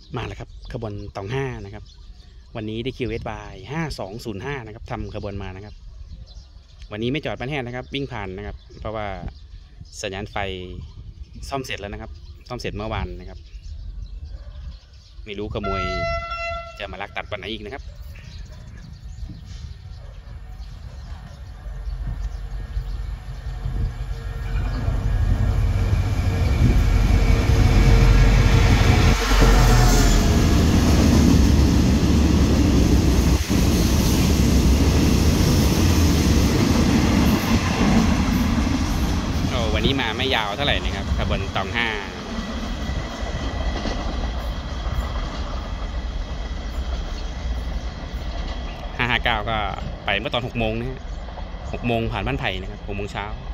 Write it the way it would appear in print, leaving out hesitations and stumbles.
มาแล้วครับขบวนตอง5นะครับวันนี้ได้คิวเอสบาย5205นะครับทำขบวนมานะครับวันนี้ไม่จอดบ้านแห้งนะครับวิ่งผ่านนะครับเพราะว่าสัญญาณไฟซ่อมเสร็จแล้วนะครับซ่อมเสร็จเมื่อวานนะครับไม่รู้ขโมยจะมาลักตัดวันไหนอีกนะครับวันนี้มาไม่ยาวเท่าไหร่นะครับขบวนตอง5 559ก็ไปเมื่อตอน6 โมงนะฮะ6 โมงผ่านบ้านไผ่นะครับ6 โมงเช้า